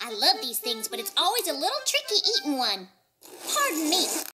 I love these things, but it's always a little tricky eating one. Pardon me.